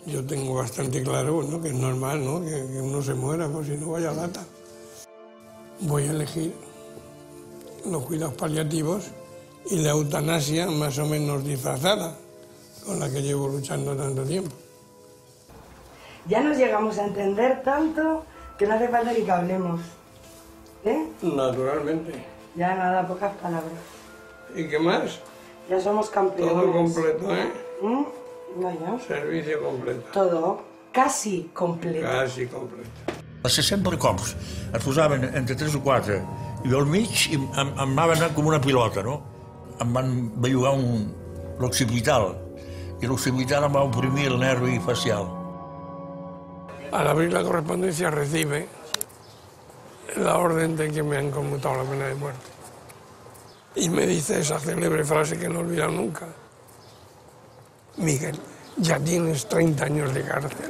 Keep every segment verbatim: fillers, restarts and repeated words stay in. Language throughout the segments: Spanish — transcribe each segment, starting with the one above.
Yo tengo bastante claro, ¿no?, que es normal, ¿no?, que, que uno se muera, por si no vaya lata. Voy a elegir los cuidados paliativos y la eutanasia más o menos disfrazada, con la que llevo luchando tanto tiempo. Ya nos llegamos a entender tanto que no hace falta ni que hablemos, ¿eh? Naturalmente. Ya nada, pocas palabras. ¿Y qué más? Ya somos campeones. Todo completo, ¿eh? ¿Mm? No, ya. Servicio completo. Todo. Casi completo. Quasi completo. A seixanta cops es posaven entre tres o quatre i al mig em, em anaven anant com una pilota, no? Em van bellugar un l'occipital i l'occipital em va oprimir el nervi facial. Al abrir la correspondencia recibe la orden de que me han conmutado la pena de muerte. Y me dice esa célebre frase que no he olvidado nunca. Miguel, ya tienes treinta años de cárcel.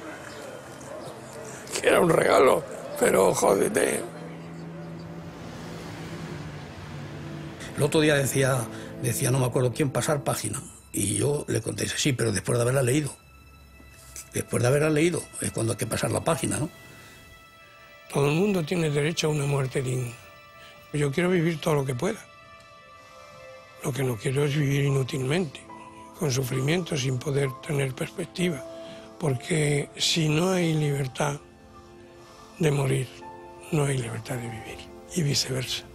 Que era un regalo, pero jódete. El otro día decía, decía, no me acuerdo quién, pasar página. Y yo le contesté, sí, pero después de haberla leído. Después de haberla leído es cuando hay que pasar la página, ¿no? Todo el mundo tiene derecho a una muerte digna. Yo quiero vivir todo lo que pueda. Lo que no quiero es vivir inútilmente, con sufrimiento, sin poder tener perspectiva. Porque si no hay libertad de morir, no hay libertad de vivir, y viceversa.